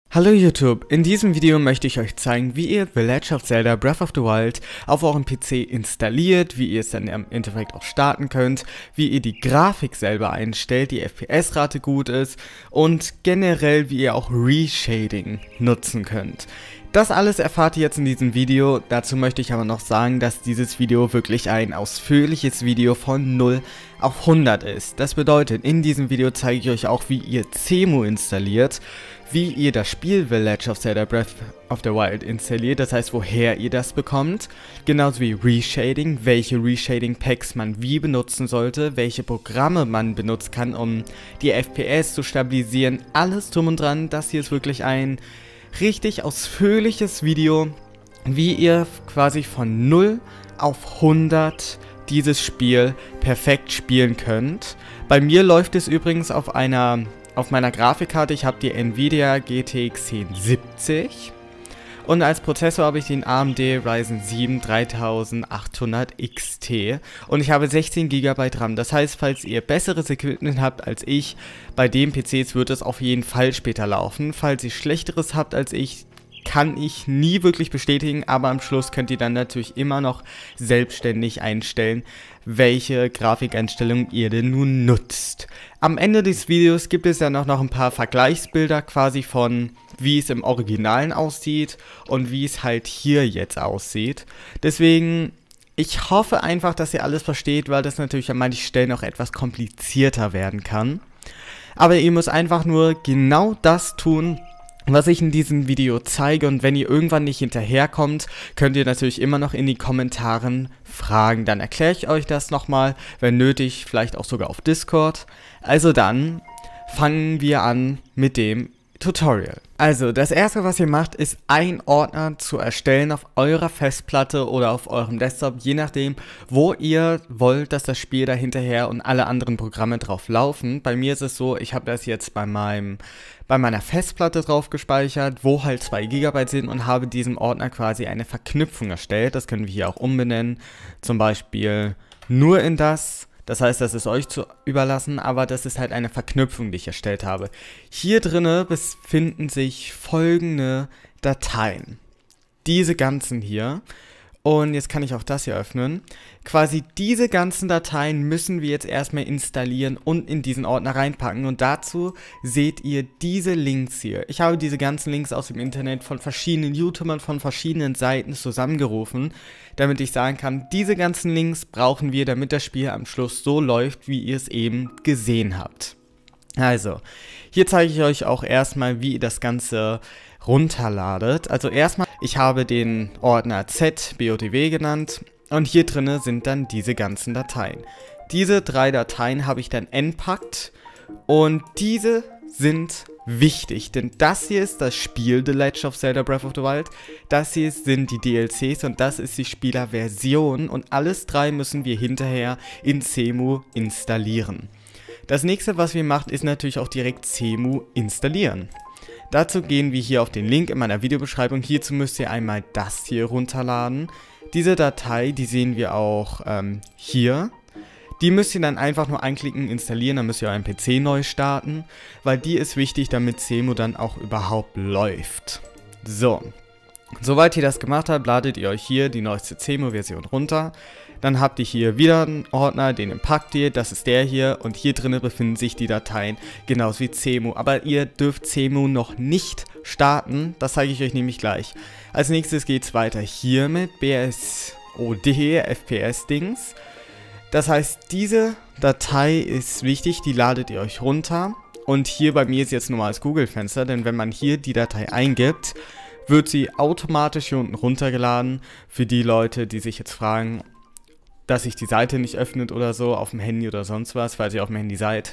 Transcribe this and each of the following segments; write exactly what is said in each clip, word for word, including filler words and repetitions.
Hallo YouTube, in diesem Video möchte ich euch zeigen, wie ihr The Legend of Zelda Breath of the Wild auf eurem P C installiert, wie ihr es dann im Endeffekt auch starten könnt, wie ihr die Grafik selber einstellt, die F P S-Rate gut ist und generell wie ihr auch Reshading nutzen könnt. Das alles erfahrt ihr jetzt in diesem Video, dazu möchte ich aber noch sagen, dass dieses Video wirklich ein ausführliches Video von null auf hundert ist. Das bedeutet, in diesem Video zeige ich euch auch, wie ihr Cemu installiert, wie ihr das Spiel The Legend of Zelda Breath of the Wild installiert, das heißt, woher ihr das bekommt, genauso wie Reshading, welche Reshading-Packs man wie benutzen sollte, welche Programme man benutzen kann, um die F P S zu stabilisieren, alles drum und dran. Das hier ist wirklich ein richtig ausführliches Video, wie ihr quasi von null auf hundert dieses Spiel perfekt spielen könnt. Bei mir läuft es übrigens auf einer auf meiner Grafikkarte. Ich habe die Nvidia G T X zehn siebzig und als Prozessor habe ich den A M D Ryzen sieben dreitausendachthundert X T und ich habe sechzehn Gigabyte RAM. Das heißt, falls ihr besseres Equipment habt als ich, bei den P Cs wird es auf jeden Fall später laufen. Falls ihr schlechteres habt als ich, kann ich nie wirklich bestätigen, aber am Schluss könnt ihr dann natürlich immer noch selbstständig einstellen, welche Grafikeinstellung ihr denn nun nutzt. Am Ende des Videos gibt es dann auch noch ein paar Vergleichsbilder quasi von, wie es im Originalen aussieht und wie es halt hier jetzt aussieht. Deswegen, ich hoffe einfach, dass ihr alles versteht, weil das natürlich an manchen Stellen auch etwas komplizierter werden kann. Aber ihr müsst einfach nur genau das tun, was ich in diesem Video zeige, und wenn ihr irgendwann nicht hinterherkommt, könnt ihr natürlich immer noch in die Kommentaren fragen. Dann erkläre ich euch das nochmal, wenn nötig, vielleicht auch sogar auf Discord. Also dann fangen wir an mit dem Tutorial. Also das erste, was ihr macht, ist einen Ordner zu erstellen auf eurer Festplatte oder auf eurem Desktop, je nachdem, wo ihr wollt, dass das Spiel da hinterher und alle anderen Programme drauf laufen. Bei mir ist es so, ich habe das jetzt bei meinem bei meiner Festplatte drauf gespeichert, wo halt zwei Gigabyte sind, und habe diesem Ordner quasi eine Verknüpfung erstellt. Das können wir hier auch umbenennen, zum Beispiel nur in das. Das heißt, das ist euch zu überlassen, aber das ist halt eine Verknüpfung, die ich erstellt habe. Hier drinne befinden sich folgende Dateien. Diese ganzen hier. Und jetzt kann ich auch das hier öffnen. Quasi diese ganzen Dateien müssen wir jetzt erstmal installieren und in diesen Ordner reinpacken. Und dazu seht ihr diese Links hier. Ich habe diese ganzen Links aus dem Internet von verschiedenen YouTubern, von verschiedenen Seiten zusammengerufen, damit ich sagen kann, diese ganzen Links brauchen wir, damit das Spiel am Schluss so läuft, wie ihr es eben gesehen habt. Also, hier zeige ich euch auch erstmal, wie ihr das Ganze runterladet. Also erstmal, ich habe den Ordner Z B O T W genannt und hier drinne sind dann diese ganzen Dateien. Diese drei Dateien habe ich dann entpackt und diese sind wichtig, denn das hier ist das Spiel The Legend of Zelda Breath of the Wild, das hier sind die D L Cs und das ist die Spielerversion, und alles drei müssen wir hinterher in Cemu installieren. Das nächste, was wir machen, ist natürlich auch direkt Cemu installieren. Dazu gehen wir hier auf den Link in meiner Videobeschreibung. Hierzu müsst ihr einmal das hier runterladen. Diese Datei, die sehen wir auch ähm, hier. Die müsst ihr dann einfach nur einklicken, installieren, dann müsst ihr euren P C neu starten, weil die ist wichtig, damit Cemu dann auch überhaupt läuft. So, soweit ihr das gemacht habt, ladet ihr euch hier die neueste Cemu-Version runter. Dann habt ihr hier wieder einen Ordner, den packt ihr, das ist der hier, und hier drinnen befinden sich die Dateien, genauso wie Cemu. Aber ihr dürft Cemu noch nicht starten, das zeige ich euch nämlich gleich. Als nächstes geht es weiter hier mit B S O D, F P S-Dings. Das heißt, diese Datei ist wichtig, die ladet ihr euch runter. Und hier bei mir ist jetzt nur mal das Google-Fenster, denn wenn man hier die Datei eingibt, wird sie automatisch hier unten runtergeladen. Für die Leute, die sich jetzt fragen, dass sich die Seite nicht öffnet oder so, auf dem Handy oder sonst was, weil ihr auf dem Handy seid.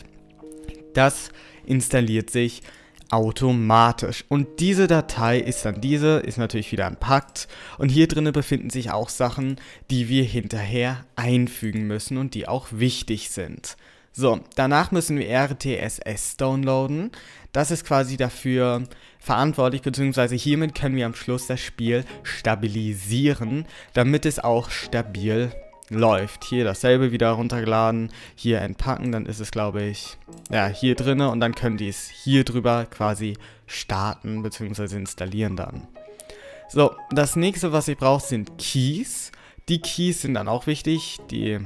Das installiert sich automatisch. Und diese Datei ist dann diese, ist natürlich wieder entpackt. Und hier drinnen befinden sich auch Sachen, die wir hinterher einfügen müssen und die auch wichtig sind. So, danach müssen wir R T S S downloaden. Das ist quasi dafür verantwortlich, beziehungsweise hiermit können wir am Schluss das Spiel stabilisieren, damit es auch stabil läuft. Hier dasselbe wieder runtergeladen, hier entpacken, dann ist es, glaube ich, ja, hier drinne und dann könnt ihr es hier drüber quasi starten bzw. installieren dann. So, das nächste, was ihr braucht, sind Keys. Die Keys sind dann auch wichtig, die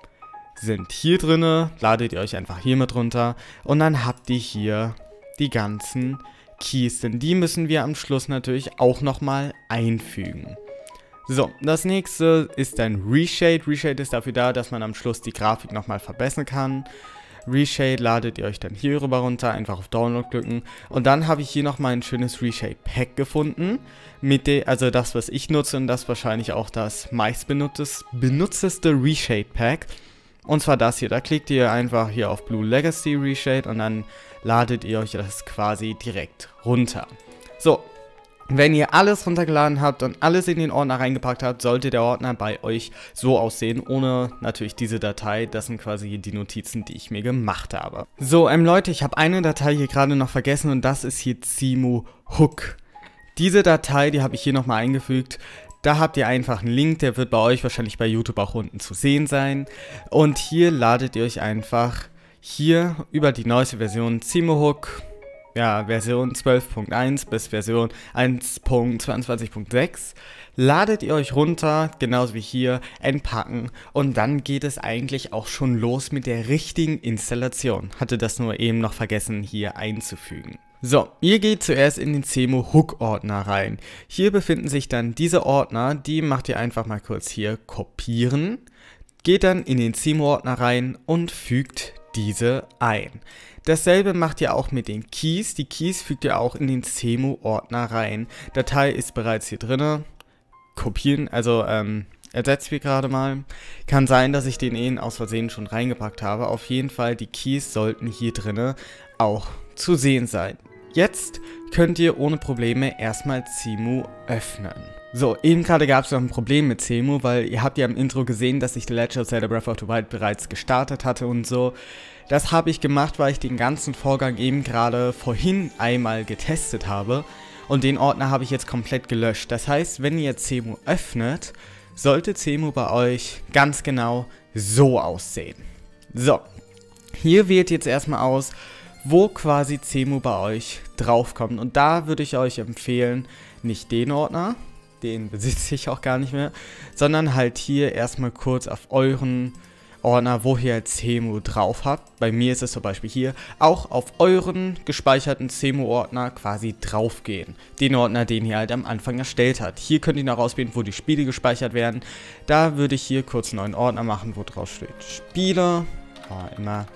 sind hier drinne, ladet ihr euch einfach hier mit runter und dann habt ihr hier die ganzen Keys, denn die müssen wir am Schluss natürlich auch nochmal einfügen. So, das nächste ist ein Reshade. Reshade ist dafür da, dass man am Schluss die Grafik nochmal verbessern kann. Reshade ladet ihr euch dann hier rüber runter, einfach auf Download klicken. Und dann habe ich hier nochmal ein schönes Reshade Pack gefunden. Mit de, also das, was ich nutze und das wahrscheinlich auch das meistbenutzteste Reshade Pack. Und zwar das hier, da klickt ihr einfach hier auf Blue Legacy Reshade und dann ladet ihr euch das quasi direkt runter. So, wenn ihr alles runtergeladen habt und alles in den Ordner reingepackt habt, sollte der Ordner bei euch so aussehen, ohne natürlich diese Datei. Das sind quasi die Notizen, die ich mir gemacht habe. So, ähm Leute, ich habe eine Datei hier gerade noch vergessen und das ist hier Cemu Hook. Diese Datei, die habe ich hier nochmal eingefügt. Da habt ihr einfach einen Link, der wird bei euch wahrscheinlich bei YouTube auch unten zu sehen sein. Und hier ladet ihr euch einfach hier über die neueste Version Cemu Hook, ja, Version zwölf Punkt eins bis Version eins Punkt zweiundzwanzig Punkt sechs, ladet ihr euch runter, genauso wie hier, entpacken und dann geht es eigentlich auch schon los mit der richtigen Installation. Hatte das nur eben noch vergessen hier einzufügen. So, ihr geht zuerst in den Cemu Hook Ordner rein. Hier befinden sich dann diese Ordner, die macht ihr einfach mal kurz hier kopieren, geht dann in den Cemu Ordner rein und fügt diese ein. Dasselbe macht ihr auch mit den Keys. Die Keys fügt ihr auch in den Cemu Ordner rein. Datei ist bereits hier drinne. Kopieren, also ähm, ersetzt wir gerade mal. Kann sein, dass ich den eh aus Versehen schon reingepackt habe. Auf jeden Fall, die Keys sollten hier drinne auch zu sehen sein. Jetzt könnt ihr ohne Probleme erstmal Cemu öffnen. So, eben gerade gab es noch ein Problem mit Cemu, weil ihr habt ja im Intro gesehen, dass ich The Legend of Zelda Breath of the Wild bereits gestartet hatte und so. Das habe ich gemacht, weil ich den ganzen Vorgang eben gerade vorhin einmal getestet habe und den Ordner habe ich jetzt komplett gelöscht. Das heißt, wenn ihr Cemu öffnet, sollte Cemu bei euch ganz genau so aussehen. So, hier wählt jetzt erstmal aus, wo quasi Cemu bei euch draufkommt. Und da würde ich euch empfehlen, nicht den Ordner, den besitze ich auch gar nicht mehr, sondern halt hier erstmal kurz auf euren Ordner, wo ihr Cemu drauf habt. Bei mir ist es zum Beispiel hier, auch auf euren gespeicherten Cemu-Ordner quasi draufgehen. Den Ordner, den ihr halt am Anfang erstellt habt. Hier könnt ihr noch auswählen, wo die Spiele gespeichert werden. Da würde ich hier kurz einen neuen Ordner machen, wo drauf steht Spiele. Oh, immer.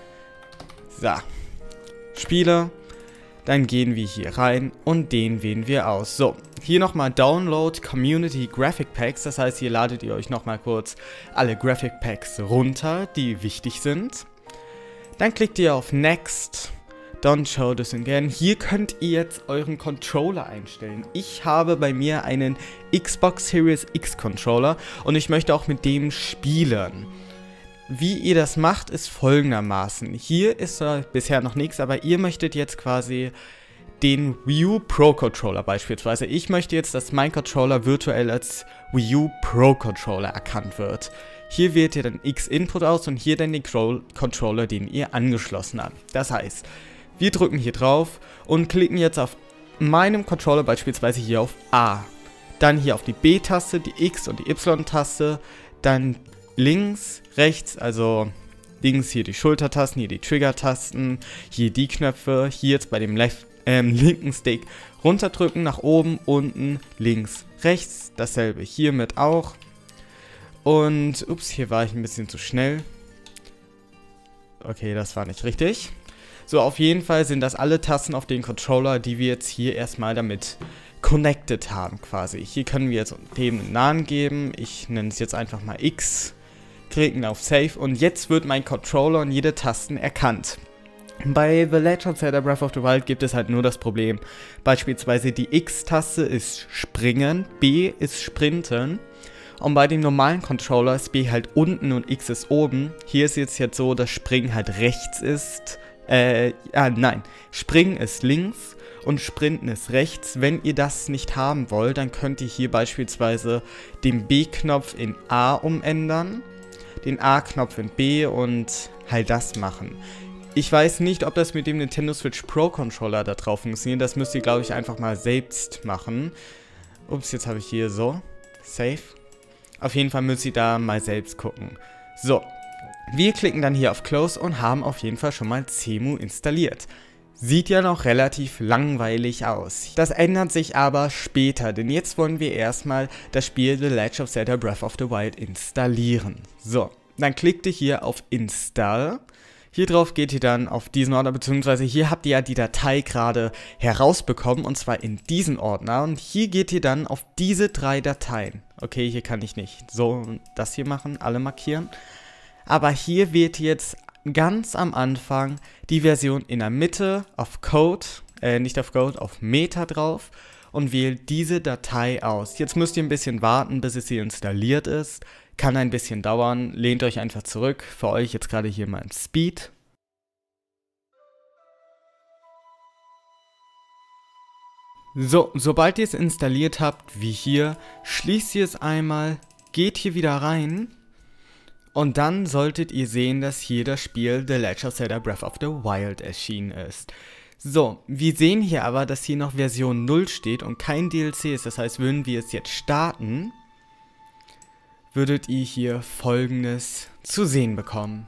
So. Spiele, dann gehen wir hier rein und den wählen wir aus. So, hier nochmal Download Community Graphic Packs, das heißt, hier ladet ihr euch nochmal kurz alle Graphic Packs runter, die wichtig sind. Dann klickt ihr auf Next, Don't Show This Again. Hier könnt ihr jetzt euren Controller einstellen. Ich habe bei mir einen Xbox Series X Controller und ich möchte auch mit dem spielen. Wie ihr das macht, ist folgendermaßen. Hier ist äh, bisher noch nichts, aber ihr möchtet jetzt quasi den Wii U Pro Controller beispielsweise. Ich möchte jetzt, dass mein Controller virtuell als Wii U Pro Controller erkannt wird. Hier wählt ihr dann X-Input aus und hier dann den Controller, den ihr angeschlossen habt. Das heißt, wir drücken hier drauf und klicken jetzt auf meinem Controller beispielsweise hier auf A. Dann hier auf die B-Taste, die X- und die Y-Taste, dann links, rechts, also links hier die Schultertasten, hier die Trigger-Tasten, hier die Knöpfe, hier jetzt bei dem left, ähm, linken Stick runterdrücken, nach oben, unten, links, rechts, dasselbe hiermit auch. Und, ups, hier war ich ein bisschen zu schnell. Okay, das war nicht richtig. So, auf jeden Fall sind das alle Tasten auf den Controller, die wir jetzt hier erstmal damit connected haben quasi. Hier können wir jetzt dem einen Namen geben. Ich nenne es jetzt einfach mal X. Klicken auf Save und jetzt wird mein Controller und jede Tasten erkannt. Bei The Legend of Zelda Breath of the Wild gibt es halt nur das Problem. Beispielsweise die X-Taste ist Springen, B ist Sprinten. Und bei dem normalen Controller ist B halt unten und X ist oben. Hier ist jetzt jetzt so, dass Springen halt rechts ist. Äh, ah, nein. Springen ist links und Sprinten ist rechts. Wenn ihr das nicht haben wollt, dann könnt ihr hier beispielsweise den B-Knopf in A umändern. den A-Knopf in B und halt das machen. Ich weiß nicht, ob das mit dem Nintendo Switch Pro Controller da drauf funktioniert. Das müsst ihr, glaube ich, einfach mal selbst machen. Ups, jetzt habe ich hier so. Save. Auf jeden Fall müsst ihr da mal selbst gucken. So. Wir klicken dann hier auf Close und haben auf jeden Fall schon mal Cemu installiert. Sieht ja noch relativ langweilig aus. Das ändert sich aber später, denn jetzt wollen wir erstmal das Spiel The Legend of Zelda Breath of the Wild installieren. So, dann klickt ihr hier auf Install. Hier drauf geht ihr dann auf diesen Ordner, beziehungsweise hier habt ihr ja die Datei gerade herausbekommen, und zwar in diesen Ordner. Und hier geht ihr dann auf diese drei Dateien. Okay, hier kann ich nicht so das hier machen, alle markieren. Aber hier wählt ihr jetzt ganz am Anfang die Version in der Mitte auf Code, äh, nicht auf Code, auf Meta drauf und wählt diese Datei aus. Jetzt müsst ihr ein bisschen warten, bis es hier installiert ist. Kann ein bisschen dauern, lehnt euch einfach zurück. Für euch jetzt gerade hier mal im Speed. So, sobald ihr es installiert habt, wie hier, schließt ihr es einmal, geht hier wieder rein und dann solltet ihr sehen, dass hier das Spiel The Legend of Zelda Breath of the Wild erschienen ist. So, wir sehen hier aber, dass hier noch Version null steht und kein D L C ist. Das heißt, würden wir es jetzt starten, würdet ihr hier Folgendes zu sehen bekommen.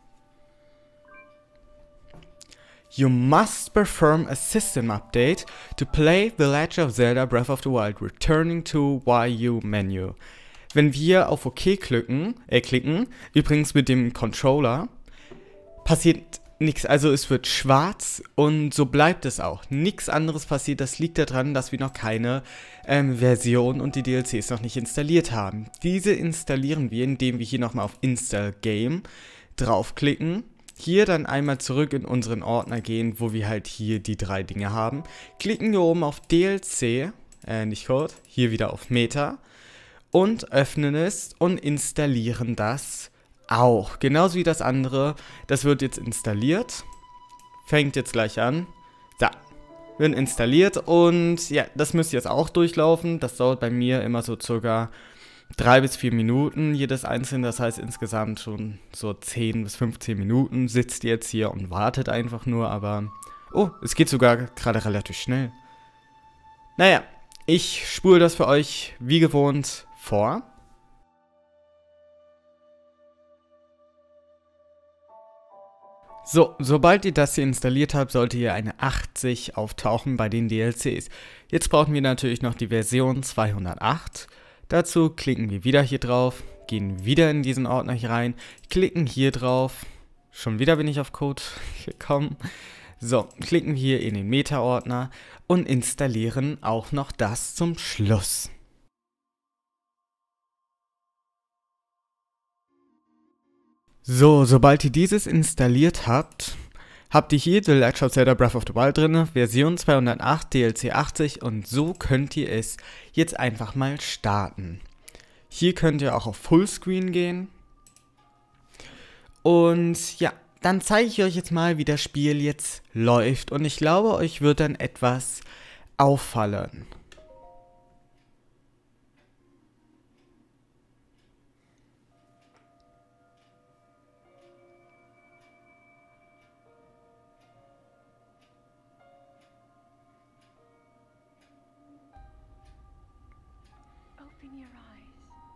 You must perform a system update to play The Legend of Zelda Breath of the Wild, returning to Y U menu. Wenn wir auf OK klicken, äh, klicken, übrigens mit dem Controller, passiert nichts, also es wird schwarz und so bleibt es auch. Nichts anderes passiert, das liegt daran, dass wir noch keine ähm, Version und die D L Cs noch nicht installiert haben. Diese installieren wir, indem wir hier nochmal auf Install Game draufklicken. Hier dann einmal zurück in unseren Ordner gehen, wo wir halt hier die drei Dinge haben. Klicken hier oben auf D L C, äh, nicht Code, hier wieder auf Meta und öffnen es und installieren das auch, genauso wie das andere. Das wird jetzt installiert. Fängt jetzt gleich an. So, wird installiert und ja, das müsst ihr jetzt auch durchlaufen. Das dauert bei mir immer so circa drei bis vier Minuten, jedes einzelne. Das heißt insgesamt schon so zehn bis fünfzehn Minuten sitzt ihr jetzt hier und wartet einfach nur. Aber, oh, es geht sogar gerade relativ schnell. Naja, ich spule das für euch wie gewohnt vor. So, sobald ihr das hier installiert habt, sollte hier eine achtzig auftauchen bei den D L Cs. Jetzt brauchen wir natürlich noch die Version zweihundertacht. Dazu klicken wir wieder hier drauf, gehen wieder in diesen Ordner hier rein, klicken hier drauf. Schon wieder bin ich auf Code gekommen. So, klicken wir hier in den Meta-Ordner und installieren auch noch das zum Schluss. So, sobald ihr dieses installiert habt, habt ihr hier The Legend of Zelda Breath of the Wild drin, Version zweihundertacht, D L C achtzig und so könnt ihr es jetzt einfach mal starten. Hier könnt ihr auch auf Fullscreen gehen. Und ja, dann zeige ich euch jetzt mal, wie das Spiel jetzt läuft und ich glaube, euch wird dann etwas auffallen. Open your eyes.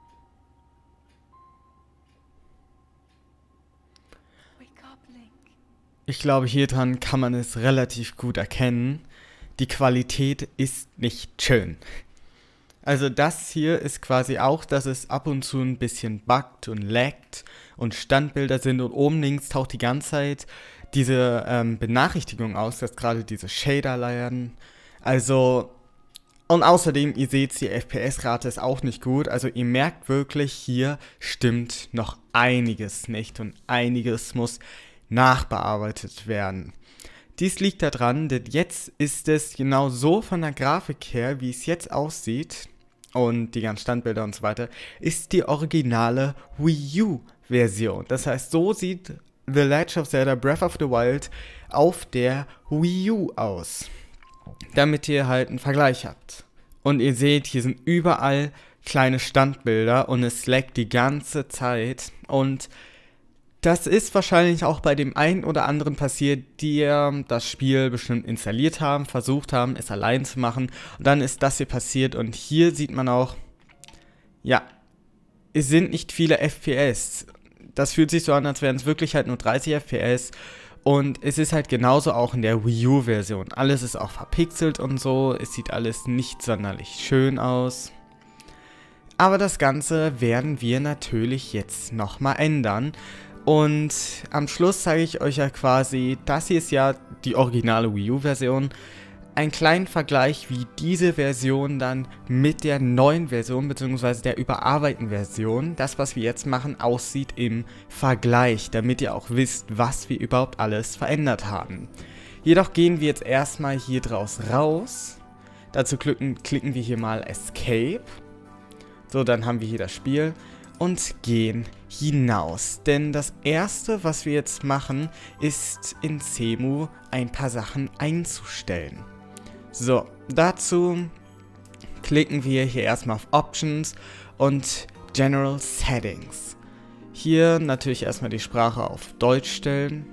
Wake up, Link. Ich glaube, hier dran kann man es relativ gut erkennen. Die Qualität ist nicht schön. Also das hier ist quasi auch, dass es ab und zu ein bisschen buggt und laggt und Standbilder sind und oben links taucht die ganze Zeit diese ähm, Benachrichtigung aus, dass gerade diese Shader leiern. Also, und außerdem, ihr seht, die F P S-Rate ist auch nicht gut. Also ihr merkt wirklich, hier stimmt noch einiges nicht und einiges muss nachbearbeitet werden. Dies liegt daran, denn jetzt ist es genau so von der Grafik her, wie es jetzt aussieht und die ganzen Standbilder und so weiter, ist die originale Wii U-Version. Das heißt, so sieht The Legend of Zelda Breath of the Wild auf der Wii U aus, damit ihr halt einen Vergleich habt. Und ihr seht, hier sind überall kleine Standbilder und es laggt die ganze Zeit. Und das ist wahrscheinlich auch bei dem einen oder anderen passiert, die das Spiel bestimmt installiert haben, versucht haben, es allein zu machen. Und dann ist das hier passiert und hier sieht man auch, ja, es sind nicht viele F P S. Das fühlt sich so an, als wären es wirklich halt nur dreißig F P S. Und es ist halt genauso auch in der Wii U-Version. Alles ist auch verpixelt und so. Es sieht alles nicht sonderlich schön aus. Aber das Ganze werden wir natürlich jetzt nochmal ändern. Und am Schluss zeige ich euch ja quasi, das hier ist ja die originale Wii U-Version. Einen kleinen Vergleich, wie diese Version dann mit der neuen Version bzw. der überarbeiteten Version, das was wir jetzt machen, aussieht im Vergleich, damit ihr auch wisst, was wir überhaupt alles verändert haben. Jedoch gehen wir jetzt erstmal hier draus raus. Dazu klicken, klicken wir hier mal Escape. So, dann haben wir hier das Spiel und gehen hinaus. Denn das erste, was wir jetzt machen, ist in Cemu ein paar Sachen einzustellen. So, dazu klicken wir hier erstmal auf Options und General Settings. Hier natürlich erstmal die Sprache auf Deutsch stellen.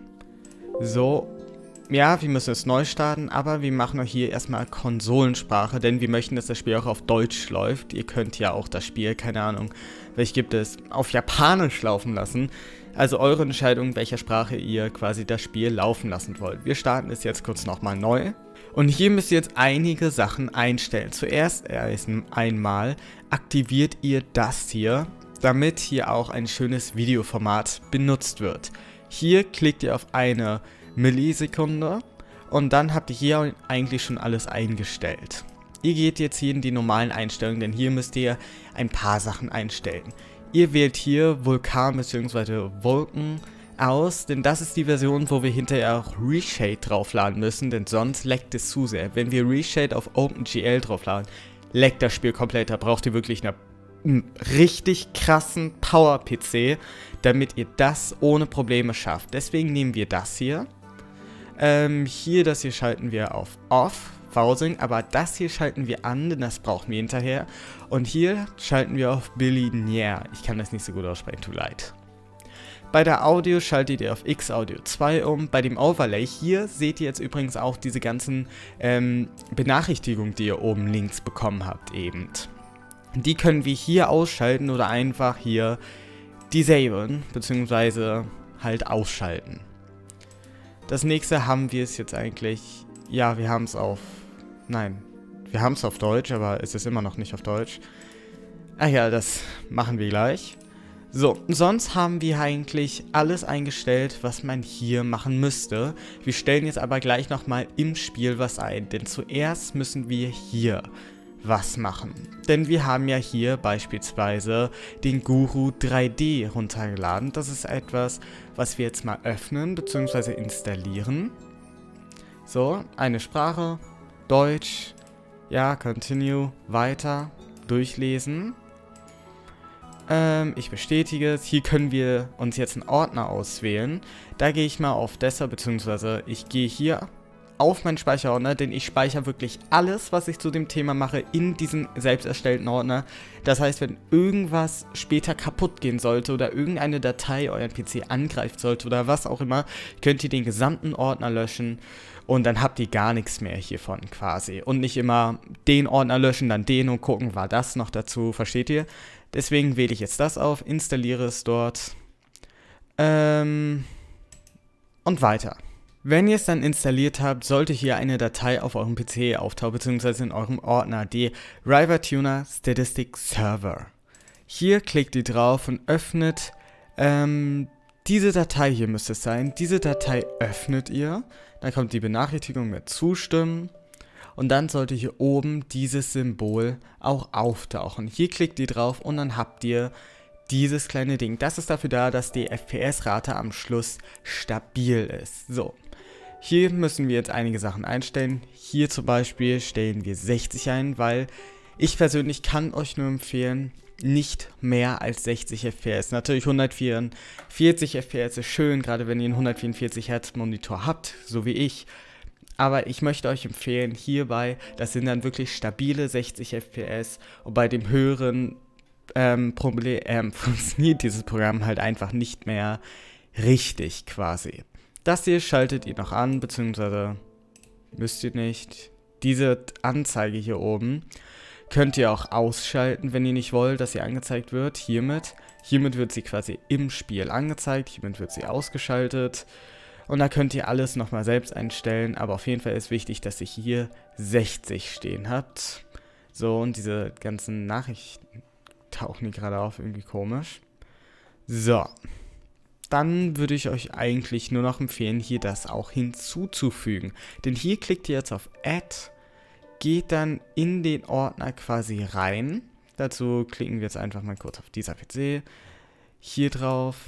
So, ja, wir müssen es neu starten, aber wir machen auch hier erstmal Konsolensprache, denn wir möchten, dass das Spiel auch auf Deutsch läuft. Ihr könnt ja auch das Spiel, keine Ahnung, welches gibt es, auf Japanisch laufen lassen. Also eure Entscheidung, welcher Sprache ihr quasi das Spiel laufen lassen wollt. Wir starten es jetzt kurz nochmal neu. Und hier müsst ihr jetzt einige Sachen einstellen. Zuerst erst einmal aktiviert ihr das hier, damit hier auch ein schönes Videoformat benutzt wird. Hier klickt ihr auf eine Millisekunde und dann habt ihr hier eigentlich schon alles eingestellt. Ihr geht jetzt hier in die normalen Einstellungen, denn hier müsst ihr ein paar Sachen einstellen. Ihr wählt hier Vulkan bzw. Wolken aus, denn das ist die Version, wo wir hinterher auch Reshade draufladen müssen, denn sonst leckt es zu sehr. Wenn wir Reshade auf OpenGL draufladen, leckt das Spiel komplett. Da braucht ihr wirklich eine, einen richtig krassen Power-P C, damit ihr das ohne Probleme schafft. Deswegen nehmen wir das hier. Ähm, hier, das hier schalten wir auf Off, Pausing, aber das hier schalten wir an, denn das brauchen wir hinterher. Und hier schalten wir auf Bilinear. Ich kann das nicht so gut aussprechen, tut leid. Bei der Audio schaltet ihr auf X Audio zwei um. Bei dem Overlay hier seht ihr jetzt übrigens auch diese ganzen ähm, Benachrichtigungen, die ihr oben links bekommen habt eben. Die können wir hier ausschalten oder einfach hier disablen, beziehungsweise halt ausschalten. Das nächste haben wir es jetzt eigentlich, ja, wir haben es auf, nein, wir haben es auf Deutsch, aber es ist immer noch nicht auf Deutsch. Ach ja, das machen wir gleich. So, sonst haben wir eigentlich alles eingestellt, was man hier machen müsste. Wir stellen jetzt aber gleich nochmal im Spiel was ein, denn zuerst müssen wir hier was machen. Denn wir haben ja hier beispielsweise den Guru drei D runtergeladen. Das ist etwas, was wir jetzt mal öffnen bzw. installieren. So, eine Sprache, Deutsch, ja, continue, weiter, durchlesen. Ähm, ich bestätige es. Hier können wir uns jetzt einen Ordner auswählen. Da gehe ich mal auf Desktop, beziehungsweise ich gehe hier auf meinen Speicherordner, denn ich speichere wirklich alles, was ich zu dem Thema mache, in diesen selbst erstellten Ordner. Das heißt, wenn irgendwas später kaputt gehen sollte oder irgendeine Datei euren P C angreifen sollte oder was auch immer, könnt ihr den gesamten Ordner löschen und dann habt ihr gar nichts mehr hiervon quasi. Und nicht immer den Ordner löschen, dann den und gucken, war das noch dazu, versteht ihr? Deswegen wähle ich jetzt das auf, installiere es dort ähm, und weiter. Wenn ihr es dann installiert habt, sollte hier eine Datei auf eurem P C auftauchen, beziehungsweise in eurem Ordner, die Riva Tuner Statistic Server. Hier klickt ihr drauf und öffnet ähm, diese Datei, hier müsste es sein. Diese Datei öffnet ihr, dann kommt die Benachrichtigung mit Zustimmen und dann sollte hier oben dieses Symbol auch auftauchen. Hier klickt ihr drauf und dann habt ihr dieses kleine Ding. Das ist dafür da, dass die F P S-Rate am Schluss stabil ist. So. Hier müssen wir jetzt einige Sachen einstellen. Hier zum Beispiel stellen wir sechzig ein, weil ich persönlich kann euch nur empfehlen, nicht mehr als sechzig F P S. Natürlich hundertvierundvierzig F P S ist schön, gerade wenn ihr einen hundertvierundvierzig Hertz Monitor habt, so wie ich. Aber ich möchte euch empfehlen, hierbei, das sind dann wirklich stabile sechzig F P S und bei dem höheren ähm, Problem ähm, funktioniert dieses Programm halt einfach nicht mehr richtig quasi. Das hier schaltet ihr noch an, beziehungsweise müsst ihr nicht. Diese Anzeige hier oben könnt ihr auch ausschalten, wenn ihr nicht wollt, dass sie angezeigt wird. Hiermit. Hiermit wird sie quasi im Spiel angezeigt, hiermit wird sie ausgeschaltet. Und da könnt ihr alles nochmal selbst einstellen, aber auf jeden Fall ist wichtig, dass ihr hier sechzig stehen habt. So, und diese ganzen Nachrichten tauchen die gerade auf, irgendwie komisch. So, dann würde ich euch eigentlich nur noch empfehlen, hier das auch hinzuzufügen. Denn hier klickt ihr jetzt auf Add, geht dann in den Ordner quasi rein. Dazu klicken wir jetzt einfach mal kurz auf dieser P C, hier drauf.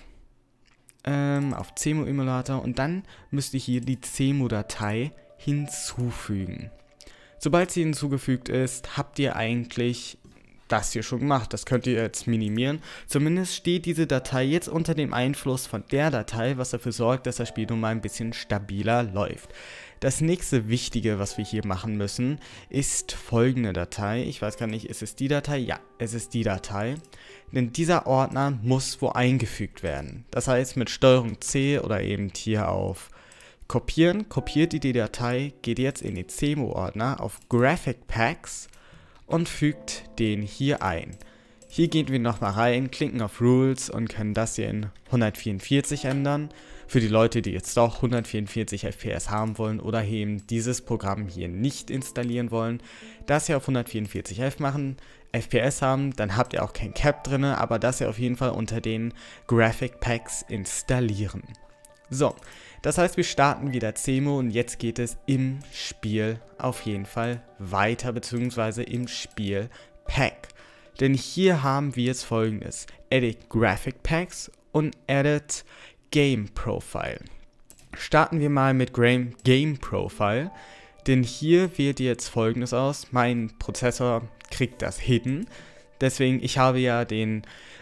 Auf C M O Emulator und dann müsst ihr hier die C M O-Datei hinzufügen. Sobald sie hinzugefügt ist, habt ihr eigentlich das hier schon gemacht. Das könnt ihr jetzt minimieren. Zumindest steht diese Datei jetzt unter dem Einfluss von der Datei, was dafür sorgt, dass das Spiel nun mal ein bisschen stabiler läuft. Das nächste Wichtige, was wir hier machen müssen, ist folgende Datei. Ich weiß gar nicht, ist es die Datei? Ja, es ist die Datei. Denn dieser Ordner muss wo eingefügt werden. Das heißt, mit Steuerung C oder eben hier auf Kopieren, kopiert ihr die Datei, geht jetzt in den C M O-Ordner auf Graphic Packs und fügt den hier ein. Hier gehen wir nochmal rein, klicken auf Rules und können das hier in hundertvierundvierzig ändern. Für die Leute, die jetzt doch hundertvierundvierzig F P S haben wollen oder eben dieses Programm hier nicht installieren wollen, das hier auf hundertvierundvierzig F machen, F P S haben, dann habt ihr auch kein Cap drin, aber das hier auf jeden Fall unter den Graphic Packs installieren. So, das heißt, wir starten wieder C M O und jetzt geht es im Spiel auf jeden Fall weiter, beziehungsweise im Spiel Pack. Denn hier haben wir jetzt folgendes: Edit Graphic Packs und Edit Game Profile. Starten wir mal mit Game Profile, denn hier wählt ihr jetzt folgendes aus. Mein Prozessor kriegt das Hidden, deswegen, ich habe ja den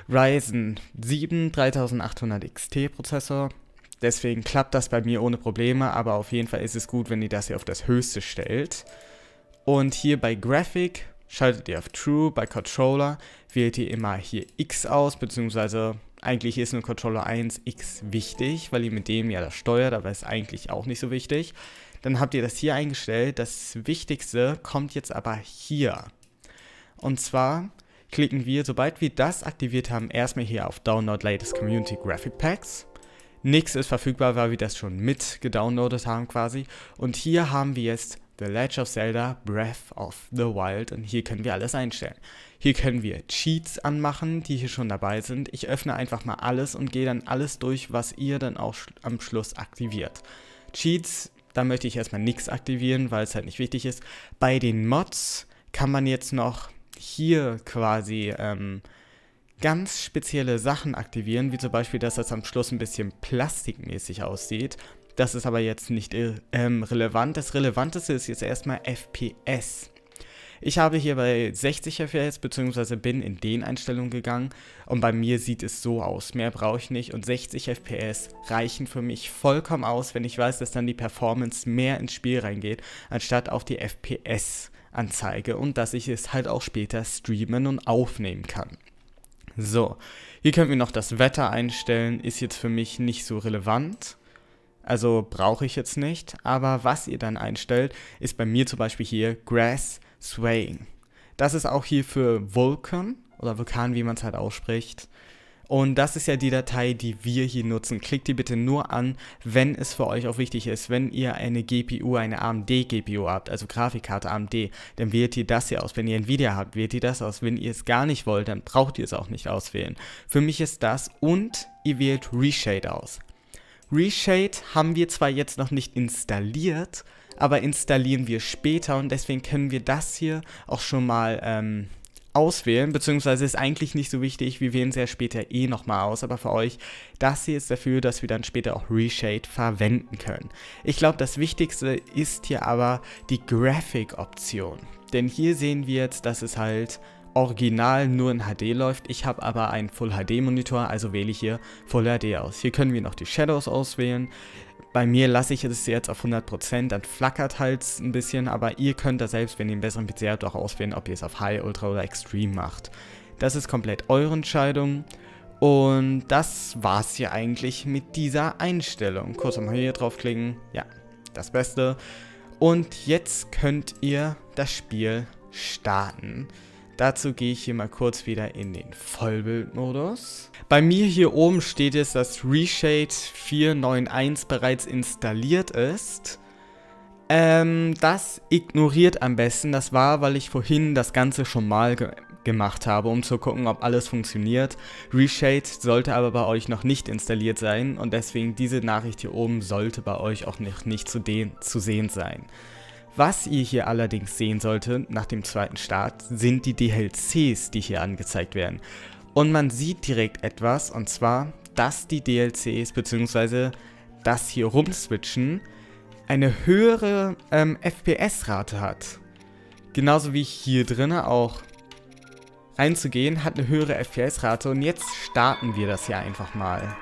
Ryzen sieben dreitausendachthundert X T Prozessor, deswegen klappt das bei mir ohne Probleme, aber auf jeden Fall ist es gut, wenn ihr das hier auf das Höchste stellt. Und hier bei Graphic schaltet ihr auf True, bei Controller wählt ihr immer hier X aus, beziehungsweise eigentlich ist nur Controller eins X wichtig, weil ihr mit dem ja das steuert, aber ist eigentlich auch nicht so wichtig. Dann habt ihr das hier eingestellt. Das Wichtigste kommt jetzt aber hier. Und zwar klicken wir, sobald wir das aktiviert haben, erstmal hier auf Download Latest Community Graphic Packs. Nichts ist verfügbar, weil wir das schon mit gedownloadet haben quasi. Und hier haben wir jetzt The Legend of Zelda Breath of the Wild und hier können wir alles einstellen. Hier können wir Cheats anmachen, die hier schon dabei sind. Ich öffne einfach mal alles und gehe dann alles durch, was ihr dann auch am Schluss aktiviert. Cheats, da möchte ich erstmal nichts aktivieren, weil es halt nicht wichtig ist. Bei den Mods kann man jetzt noch hier quasi ähm, ganz spezielle Sachen aktivieren, wie zum Beispiel, dass das am Schluss ein bisschen plastikmäßig aussieht. Das ist aber jetzt nicht ähm, relevant. Das Relevanteste ist jetzt erstmal F P S. Ich habe hier bei sechzig F P S bzw. bin in den Einstellungen gegangen und bei mir sieht es so aus. Mehr brauche ich nicht und sechzig F P S reichen für mich vollkommen aus, wenn ich weiß, dass dann die Performance mehr ins Spiel reingeht, anstatt auf die F P S-Anzeige und dass ich es halt auch später streamen und aufnehmen kann. So, hier können wir noch das Wetter einstellen, ist jetzt für mich nicht so relevant. Also brauche ich jetzt nicht, aber was ihr dann einstellt, ist bei mir zum Beispiel hier Grass Swaying. Das ist auch hier für Vulkan oder Vulkan, wie man es halt ausspricht. Und das ist ja die Datei, die wir hier nutzen. Klickt die bitte nur an, wenn es für euch auch wichtig ist. Wenn ihr eine G P U, eine A M D G P U habt, also Grafikkarte A M D, dann wählt ihr das hier aus. Wenn ihr Nvidia habt, wählt ihr das aus. Wenn ihr es gar nicht wollt, dann braucht ihr es auch nicht auswählen. Für mich ist das und ihr wählt Reshade aus. Reshade haben wir zwar jetzt noch nicht installiert, aber installieren wir später und deswegen können wir das hier auch schon mal ähm, auswählen, beziehungsweise ist eigentlich nicht so wichtig, wir wählen es ja später eh nochmal aus, aber für euch, das hier ist dafür, dass wir dann später auch Reshade verwenden können. Ich glaube, das Wichtigste ist hier aber die Graphic-Option, denn hier sehen wir jetzt, dass es halt original nur in H D läuft. Ich habe aber einen Full H D Monitor, also wähle ich hier Full H D aus. Hier können wir noch die Shadows auswählen. Bei mir lasse ich es jetzt auf hundert Prozent, dann flackert halt ein bisschen, aber ihr könnt da selbst, wenn ihr einen besseren P C habt, auch auswählen, ob ihr es auf High, Ultra oder Extreme macht. Das ist komplett eure Entscheidung. Und das war's hier eigentlich mit dieser Einstellung. Kurz mal hier draufklicken. Ja, das Beste. Und jetzt könnt ihr das Spiel starten. Dazu gehe ich hier mal kurz wieder in den Vollbildmodus. Bei mir hier oben steht es, dass Reshade vier neun eins bereits installiert ist. Ähm, das ignoriert am besten. Das war, weil ich vorhin das Ganze schon mal ge gemacht habe, um zu gucken, ob alles funktioniert. Reshade sollte aber bei euch noch nicht installiert sein und deswegen diese Nachricht hier oben sollte bei euch auch noch nicht zu, zu sehen sein. Was ihr hier allerdings sehen solltet nach dem zweiten Start, sind die D L Cs, die hier angezeigt werden. Und man sieht direkt etwas, und zwar, dass die D L Cs bzw. das hier rumswitchen eine höhere ähm, F P S-Rate hat. Genauso wie hier drinnen auch reinzugehen, hat eine höhere F P S-Rate und jetzt starten wir das hier einfach mal.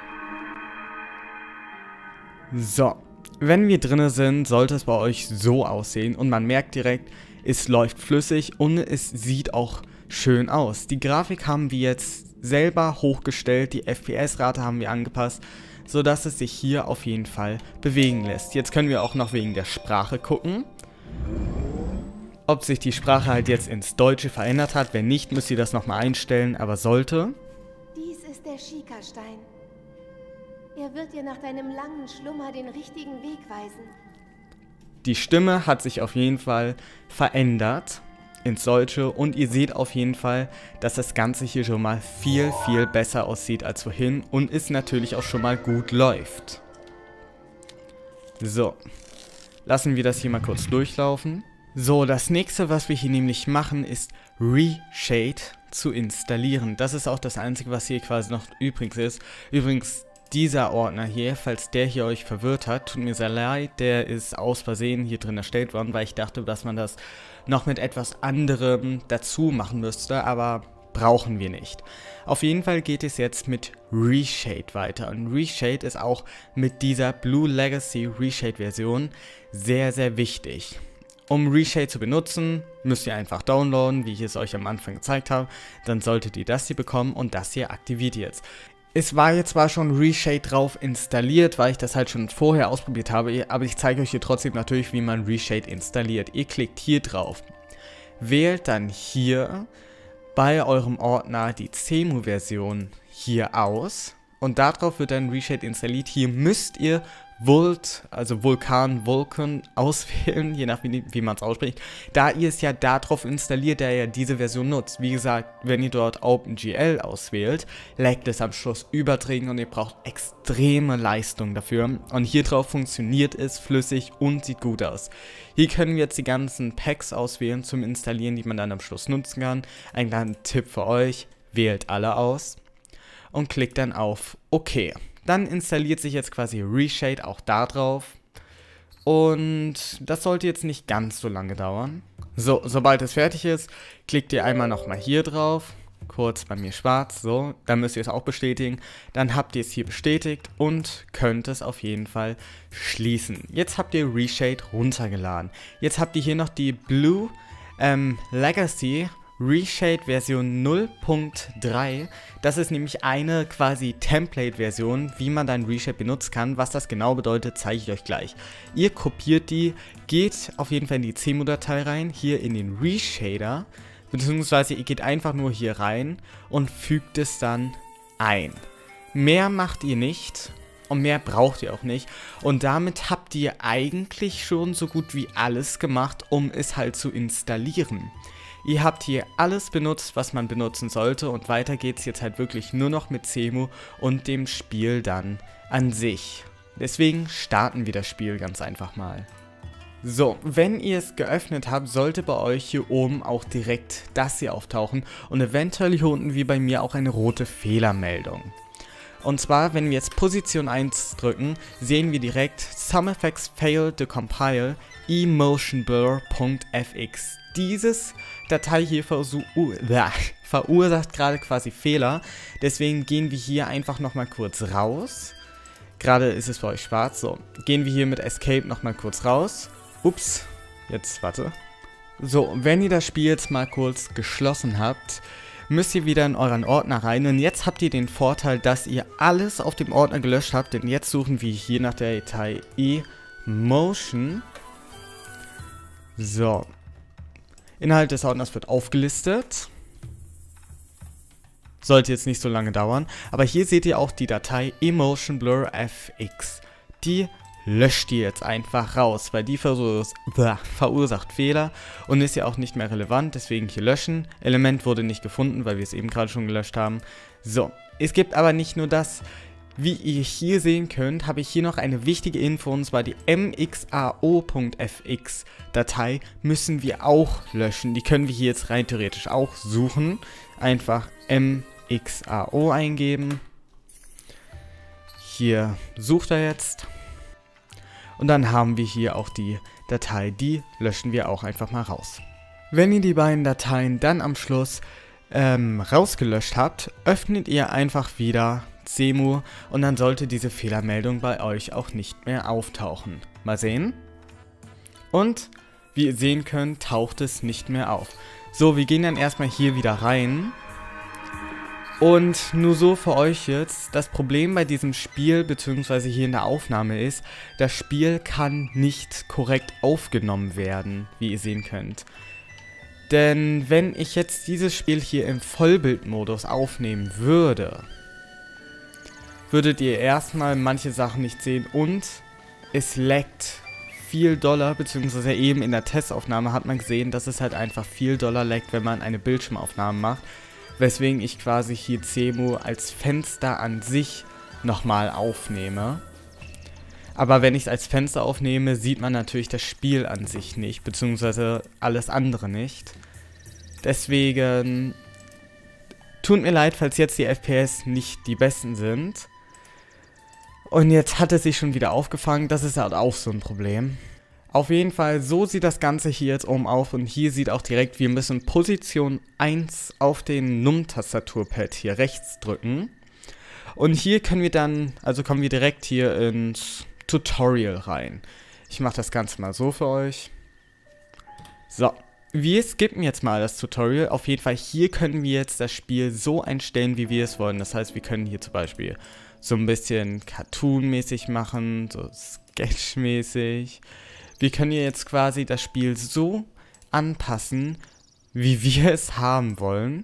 So, wenn wir drinnen sind, sollte es bei euch so aussehen und man merkt direkt, es läuft flüssig und es sieht auch schön aus. Die Grafik haben wir jetzt selber hochgestellt, die F P S-Rate haben wir angepasst, sodass es sich hier auf jeden Fall bewegen lässt. Jetzt können wir auch noch wegen der Sprache gucken, ob sich die Sprache halt jetzt ins Deutsche verändert hat. Wenn nicht, müsst ihr das nochmal einstellen, aber sollte. Dies ist der Schika-Stein. Er wird dir nach deinem langen Schlummer den richtigen Weg weisen. Die Stimme hat sich auf jeden Fall verändert ins Deutsche und ihr seht auf jeden Fall, dass das Ganze hier schon mal viel, viel besser aussieht als vorhin und es natürlich auch schon mal gut läuft. So, lassen wir das hier mal kurz durchlaufen. So, das nächste, was wir hier nämlich machen, ist Reshade zu installieren. Das ist auch das Einzige, was hier quasi noch übrig ist. Übrigens, dieser Ordner hier, falls der hier euch verwirrt hat, tut mir sehr leid, der ist aus Versehen hier drin erstellt worden, weil ich dachte, dass man das noch mit etwas anderem dazu machen müsste, aber brauchen wir nicht. Auf jeden Fall geht es jetzt mit Reshade weiter und Reshade ist auch mit dieser Blue Legacy Reshade Version sehr, sehr wichtig. Um Reshade zu benutzen, müsst ihr einfach downloaden, wie ich es euch am Anfang gezeigt habe. Dann solltet ihr das hier bekommen und das hier aktiviert jetzt. Es war jetzt zwar schon Reshade drauf installiert, weil ich das halt schon vorher ausprobiert habe, aber ich zeige euch hier trotzdem natürlich, wie man Reshade installiert. Ihr klickt hier drauf, wählt dann hier bei eurem Ordner die Cemu-Version hier aus und darauf wird dann Reshade installiert. Hier müsst ihr Vult, also Vulkan, Vulkan auswählen, je nach wie, wie man es ausspricht, da ihr es ja darauf installiert, der ja diese Version nutzt. Wie gesagt, wenn ihr dort OpenGL auswählt, laggt es am Schluss übertrieben und ihr braucht extreme Leistung dafür. Und hier drauf funktioniert es flüssig und sieht gut aus. Hier können wir jetzt die ganzen Packs auswählen zum Installieren, die man dann am Schluss nutzen kann. Ein kleiner Tipp für euch, wählt alle aus und klickt dann auf OK. Dann installiert sich jetzt quasi Reshade auch da drauf und das sollte jetzt nicht ganz so lange dauern. So, sobald es fertig ist, klickt ihr einmal nochmal hier drauf, kurz bei mir schwarz, so, dann müsst ihr es auch bestätigen. Dann habt ihr es hier bestätigt und könnt es auf jeden Fall schließen. Jetzt habt ihr Reshade runtergeladen. Jetzt habt ihr hier noch die Blue ähm, Legacy Reshade Version null Punkt drei, das ist nämlich eine quasi Template-Version, wie man dann Reshade benutzen kann. Was das genau bedeutet, zeige ich euch gleich. Ihr kopiert die, geht auf jeden Fall in die Cemu-Datei rein, hier in den Reshader, beziehungsweise ihr geht einfach nur hier rein und fügt es dann ein. Mehr macht ihr nicht und mehr braucht ihr auch nicht und damit habt ihr eigentlich schon so gut wie alles gemacht, um es halt zu installieren. Ihr habt hier alles benutzt, was man benutzen sollte und weiter geht's jetzt halt wirklich nur noch mit Cemu und dem Spiel dann an sich. Deswegen starten wir das Spiel ganz einfach mal. So, wenn ihr es geöffnet habt, sollte bei euch hier oben auch direkt das hier auftauchen und eventuell hier unten wie bei mir auch eine rote Fehlermeldung. Und zwar, wenn wir jetzt Position eins drücken, sehen wir direkt Some effects failed to compile emotionblur.fx. Dieses Datei hier verursacht gerade quasi Fehler, deswegen gehen wir hier einfach nochmal kurz raus, Gerade ist es für euch schwarz. So, gehen wir hier mit Escape nochmal kurz raus. Ups, jetzt warte. So, wenn ihr das Spiel jetzt mal kurz geschlossen habt, müsst ihr wieder in euren Ordner rein. Und jetzt habt ihr den Vorteil, dass ihr alles auf dem Ordner gelöscht habt. Denn jetzt suchen wir hier nach der Datei Emotion. So. Inhalt des Ordners wird aufgelistet. Sollte jetzt nicht so lange dauern. Aber hier seht ihr auch die Datei Emotion Blur F X. Die löscht ihr jetzt einfach raus, weil die verursacht, verursacht Fehler und ist ja auch nicht mehr relevant. Deswegen hier löschen. Element wurde nicht gefunden, weil wir es eben gerade schon gelöscht haben. So, es gibt aber nicht nur das. Wie ihr hier sehen könnt, habe ich hier noch eine wichtige Info, und zwar die M X A O.fx Datei müssen wir auch löschen. Die können wir hier jetzt rein theoretisch auch suchen. Einfach M X A O eingeben. Hier sucht er jetzt. Und dann haben wir hier auch die Datei, die löschen wir auch einfach mal raus. Wenn ihr die beiden Dateien dann am Schluss ähm, rausgelöscht habt, öffnet ihr einfach wieder Cemu und dann sollte diese Fehlermeldung bei euch auch nicht mehr auftauchen. Mal sehen. Und wie ihr sehen könnt, taucht es nicht mehr auf. So, wir gehen dann erstmal hier wieder rein. Und nur so für euch jetzt, das Problem bei diesem Spiel, beziehungsweise hier in der Aufnahme ist, das Spiel kann nicht korrekt aufgenommen werden, wie ihr sehen könnt. Denn wenn ich jetzt dieses Spiel hier im Vollbildmodus aufnehmen würde, würdet ihr erstmal manche Sachen nicht sehen und es laggt viel doller, beziehungsweise eben in der Testaufnahme hat man gesehen, dass es halt einfach viel doller laggt, wenn man eine Bildschirmaufnahme macht, weswegen ich quasi hier Cemu als Fenster an sich nochmal aufnehme. Aber wenn ich es als Fenster aufnehme, sieht man natürlich das Spiel an sich nicht, beziehungsweise alles andere nicht. Deswegen tut mir leid, falls jetzt die F P S nicht die besten sind. Und jetzt hat es sich schon wieder aufgefangen, das ist halt auch so ein Problem. Auf jeden Fall, so sieht das Ganze hier jetzt oben auf und hier sieht auch direkt, wir müssen Position eins auf den Num-Tastaturpad hier rechts drücken. Und hier können wir dann, also kommen wir direkt hier ins Tutorial rein. Ich mache das Ganze mal so für euch. So, wir skippen jetzt mal das Tutorial. Auf jeden Fall, hier können wir jetzt das Spiel so einstellen, wie wir es wollen. Das heißt, wir können hier zum Beispiel so ein bisschen Cartoon-mäßig machen, so Sketch-mäßig. Wir können hier jetzt quasi das Spiel so anpassen, wie wir es haben wollen.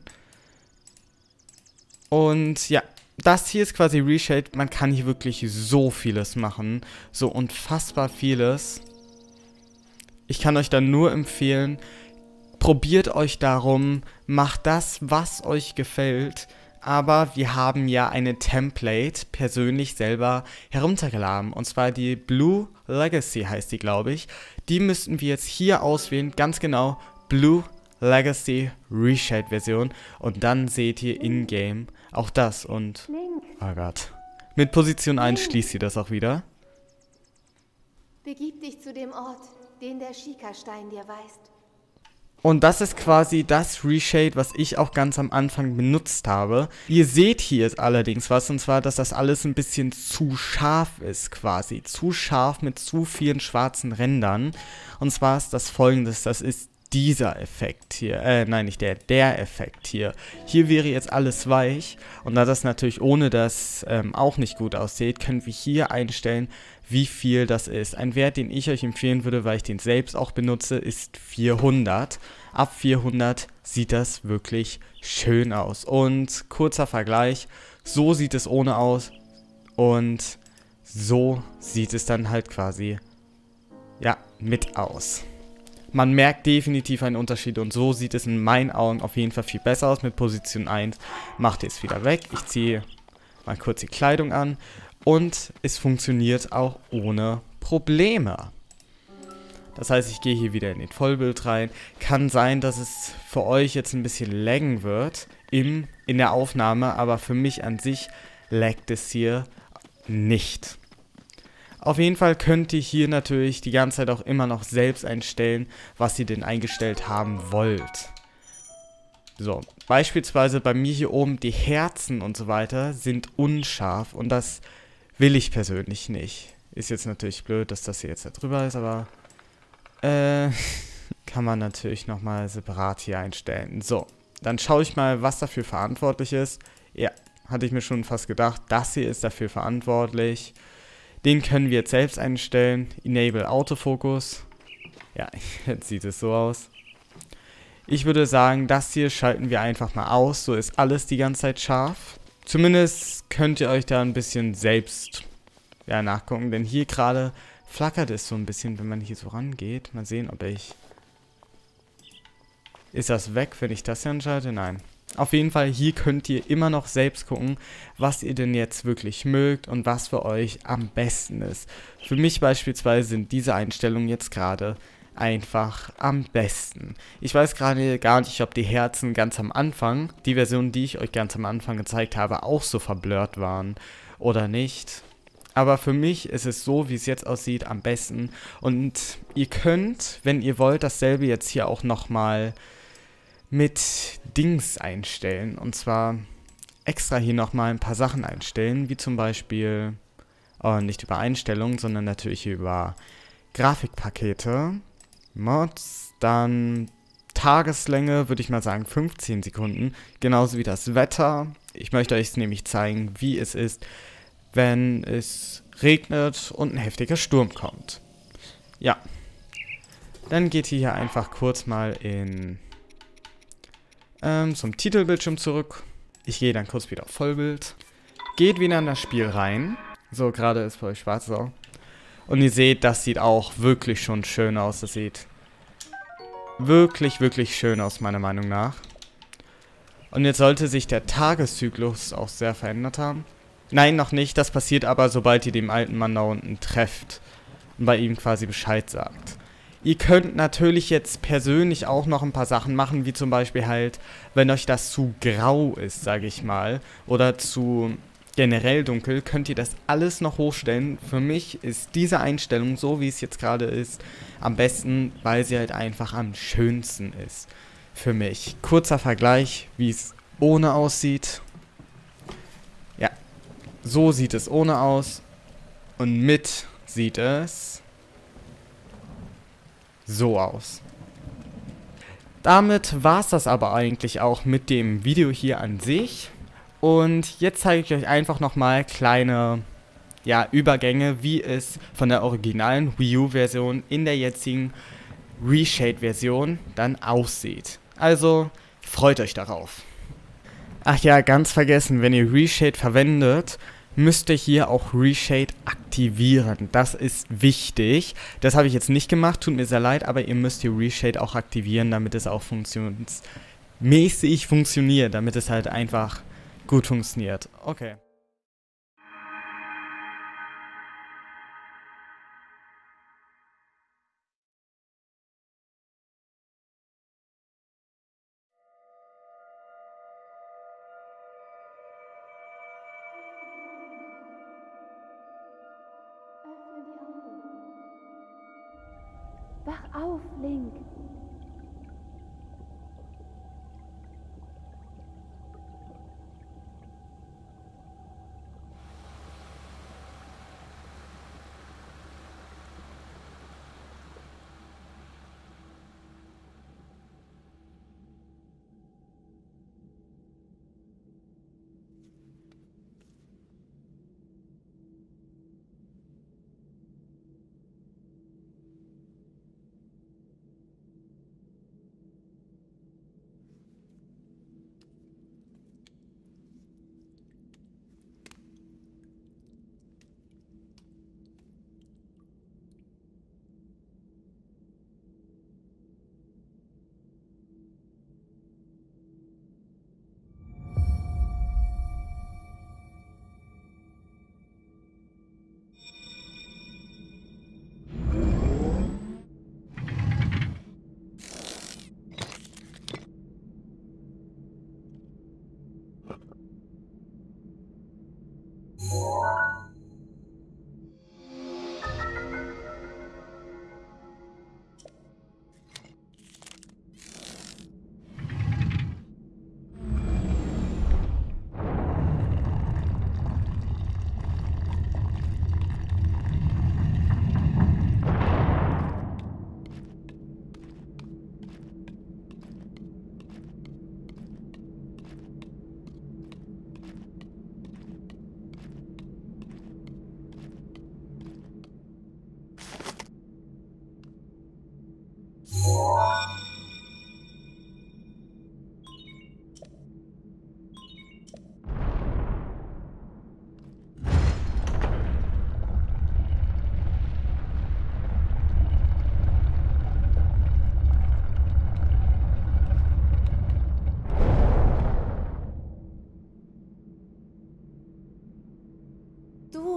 Und ja, das hier ist quasi Reshade. Man kann hier wirklich so vieles machen. So unfassbar vieles. Ich kann euch dann nur empfehlen, probiert euch darum, macht das, was euch gefällt. Aber wir haben ja eine Template persönlich selber heruntergeladen. Und zwar die Blue Legacy heißt die, glaube ich. Die müssten wir jetzt hier auswählen. Ganz genau, Blue Legacy Reshade Version. Und dann seht ihr in-game auch das. Und, oh Gott. Mit Position eins schließt ihr das auch wieder. Begib dich zu dem Ort, den der Sheikah-Stein dir weist. Und das ist quasi das Reshade, was ich auch ganz am Anfang benutzt habe. Ihr seht hier jetzt allerdings was, und zwar, dass das alles ein bisschen zu scharf ist quasi. Zu scharf mit zu vielen schwarzen Rändern. Und zwar ist das Folgendes, das ist dieser Effekt hier. Äh, nein, nicht der, der Effekt hier. Hier wäre jetzt alles weich. Und da das natürlich ohne das ähm, auch nicht gut aussieht, können wir hier einstellen, wie viel das ist. Ein Wert, den ich euch empfehlen würde, weil ich den selbst auch benutze, ist vierhundert. Ab vierhundert sieht das wirklich schön aus. Und kurzer Vergleich, so sieht es ohne aus und so sieht es dann halt quasi, ja, mit aus. Man merkt definitiv einen Unterschied und so sieht es in meinen Augen auf jeden Fall viel besser aus. Mit Position eins macht ihr es wieder weg. Ich ziehe mal kurz die Kleidung an. Und es funktioniert auch ohne Probleme. Das heißt, ich gehe hier wieder in den Vollbild rein. Kann sein, dass es für euch jetzt ein bisschen laggen wird im, in der Aufnahme, aber für mich an sich laggt es hier nicht. Auf jeden Fall könnt ihr hier natürlich die ganze Zeit auch immer noch selbst einstellen, was ihr denn eingestellt haben wollt. So, beispielsweise bei mir hier oben die Herzen und so weiter sind unscharf und das Will ich persönlich nicht. Ist jetzt natürlich blöd, dass das hier jetzt da drüber ist, aber äh, kann man natürlich nochmal separat hier einstellen. So, dann schaue ich mal, was dafür verantwortlich ist. Ja, hatte ich mir schon fast gedacht. Das hier ist dafür verantwortlich. Den können wir jetzt selbst einstellen. Enable Autofocus. Ja, jetzt sieht es so aus. Ich würde sagen, das hier schalten wir einfach mal aus. So ist alles die ganze Zeit scharf. Zumindest könnt ihr euch da ein bisschen selbst ja, nachgucken. Denn hier gerade flackert es so ein bisschen, wenn man hier so rangeht. Mal sehen, ob ich... Ist das weg, wenn ich das hier anschalte? Nein. Auf jeden Fall, hier könnt ihr immer noch selbst gucken, was ihr denn jetzt wirklich mögt und was für euch am besten ist. Für mich beispielsweise sind diese Einstellungen jetzt gerade einfach am besten. Ich weiß gerade gar nicht, ob die Herzen ganz am Anfang, die Version, die ich euch ganz am Anfang gezeigt habe, auch so verblurrt waren oder nicht. Aber für mich ist es so, wie es jetzt aussieht, am besten. Und ihr könnt, wenn ihr wollt, dasselbe jetzt hier auch nochmal mit Dings einstellen. Und zwar extra hier nochmal ein paar Sachen einstellen, wie zum Beispiel, oh, nicht über Einstellungen, sondern natürlich über Grafikpakete, Mods, dann Tageslänge, würde ich mal sagen fünfzehn Sekunden, genauso wie das Wetter. Ich möchte euch nämlich zeigen, wie es ist, wenn es regnet und ein heftiger Sturm kommt. Ja, dann geht ihr hier einfach kurz mal in ähm, zum Titelbildschirm zurück. Ich gehe dann kurz wieder auf Vollbild. Geht wieder in das Spiel rein. So, gerade ist bei euch schwarz so. Und ihr seht, das sieht auch wirklich schon schön aus. Das sieht wirklich, wirklich schön aus, meiner Meinung nach. Und jetzt sollte sich der Tageszyklus auch sehr verändert haben. Nein, noch nicht. Das passiert aber, sobald ihr dem alten Mann da unten trefft und bei ihm quasi Bescheid sagt. Ihr könnt natürlich jetzt persönlich auch noch ein paar Sachen machen, wie zum Beispiel halt, wenn euch das zu grau ist, sage ich mal, oder zu generell dunkel, könnt ihr das alles noch hochstellen. Für mich ist diese Einstellung, so wie es jetzt gerade ist, am besten, weil sie halt einfach am schönsten ist. Für mich. Kurzer Vergleich, wie es ohne aussieht. Ja, so sieht es ohne aus. Und mit sieht es so aus. Damit war es das aber eigentlich auch mit dem Video hier an sich. Und jetzt zeige ich euch einfach nochmal kleine ja, Übergänge, wie es von der originalen Wii U-Version in der jetzigen Reshade-Version dann aussieht. Also freut euch darauf. Ach ja, ganz vergessen, wenn ihr Reshade verwendet, müsst ihr hier auch Reshade aktivieren. Das ist wichtig. Das habe ich jetzt nicht gemacht, tut mir sehr leid, aber ihr müsst hier Reshade auch aktivieren, damit es auch funktionsmäßig funktioniert, damit es halt einfach gut funktioniert. Okay. Öffne die Augen. Wach auf, Link.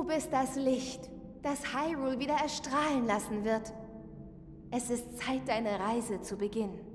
bist das Licht, das Hyrule wieder erstrahlen lassen wird. Es ist Zeit, deine Reise zu beginnen.